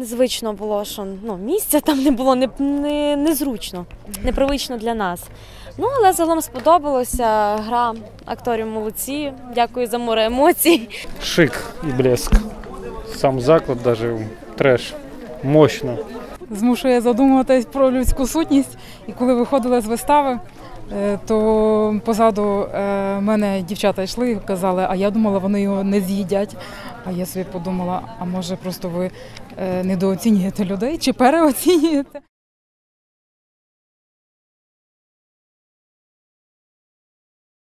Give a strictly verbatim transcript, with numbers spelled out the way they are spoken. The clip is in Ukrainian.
Незвично було, що ну, місця там не було, не, не, незручно, непривично для нас. Ну, але загалом сподобалося, гра, акторів молодці, дякую за море емоцій. Шик і блеск. Сам заклад навіть треш, мощно. Змушує задумуватись про людську сутність. І коли виходила з вистави, то позаду мене дівчата йшли і казали, а я думала, вони його не з'їдять. А я собі подумала, а може просто ви недооцінюєте людей чи переоцінюєте?